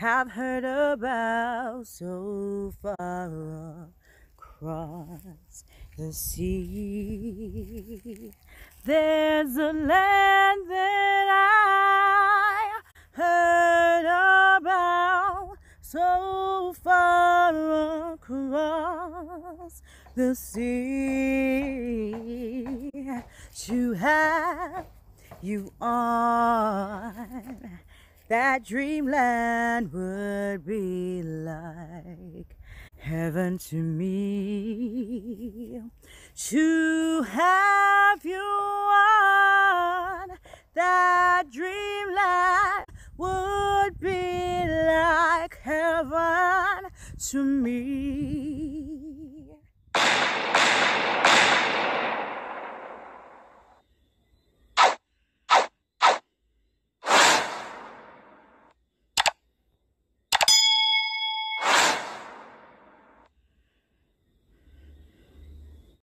have heard about so far across the sea. There's a land that I heard about so far across the sea. To have you on that dreamland would be like heaven to me. To have you on that dreamland would be like heaven to me.